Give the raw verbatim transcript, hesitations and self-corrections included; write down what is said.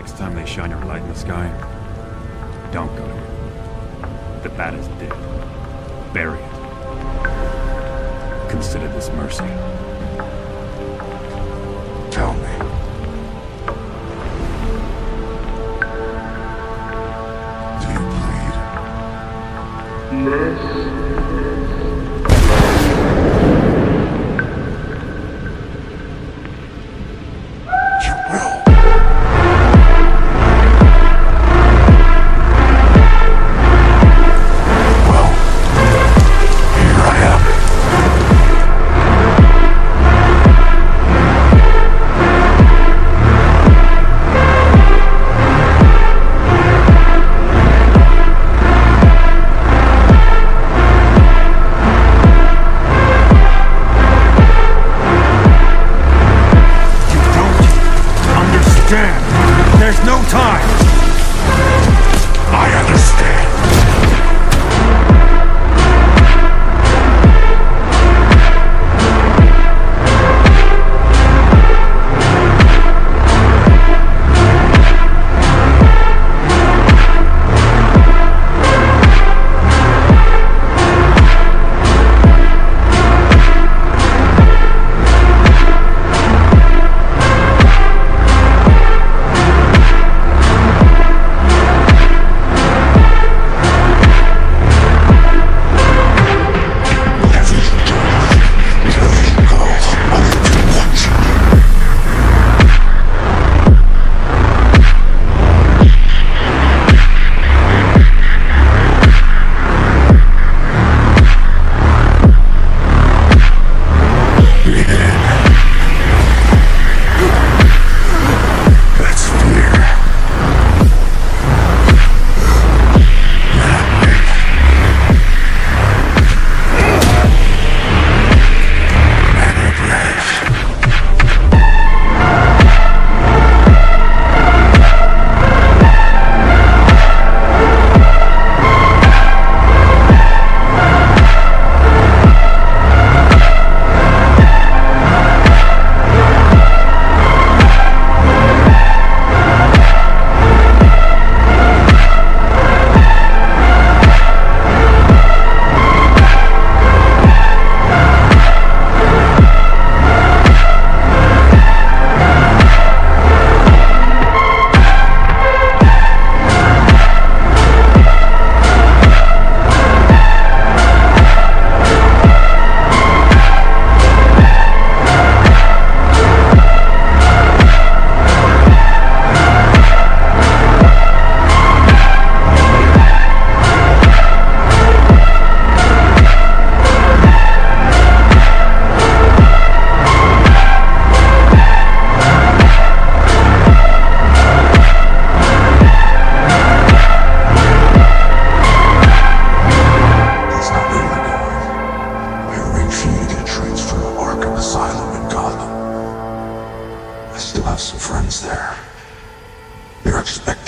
Next time they shine your light in the sky, don't go to it. The bat is dead. Bury it. Consider this mercy. Tell me. Do you bleed? You will. Well, here I am. There's no time! I understand. I still have some friends there. They're expecting